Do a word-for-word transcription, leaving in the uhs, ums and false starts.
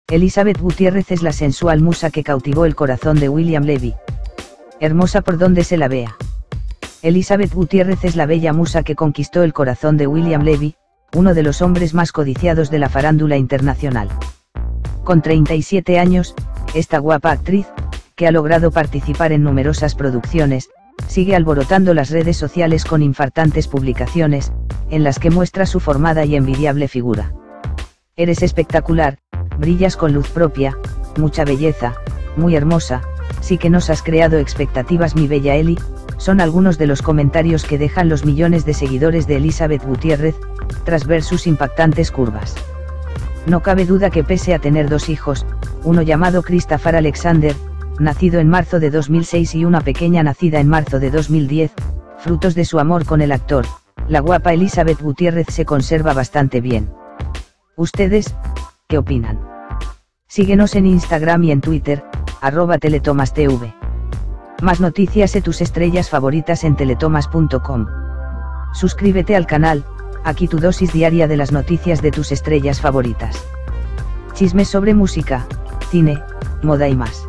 Elizabeth Gutiérrez es la sensual musa que cautivó el corazón de William Levy. Hermosa por donde se la vea. Elizabeth Gutiérrez es la bella musa que conquistó el corazón de William Levy, uno de los hombres más codiciados de la farándula internacional. Con treinta y siete años, esta guapa actriz, que ha logrado participar en numerosas producciones, sigue alborotando las redes sociales con infartantes publicaciones, en las que muestra su formada y envidiable figura. Eres espectacular, brillas con luz propia, mucha belleza, muy hermosa, sí que nos has creado expectativas mi bella Eli, son algunos de los comentarios que dejan los millones de seguidores de Elizabeth Gutiérrez, tras ver sus impactantes curvas. No cabe duda que pese a tener dos hijos, uno llamado Christopher Alexander, nacido en marzo de dos mil seis y una pequeña nacida en marzo de dos mil diez, frutos de su amor con el actor, la guapa Elizabeth Gutiérrez se conserva bastante bien. ¿Ustedes qué opinan? Síguenos en Instagram y en Twitter, arroba teletomastv. Más noticias de tus estrellas favoritas en teletomas punto com. Suscríbete al canal, aquí tu dosis diaria de las noticias de tus estrellas favoritas. Chismes sobre música, cine, moda y más.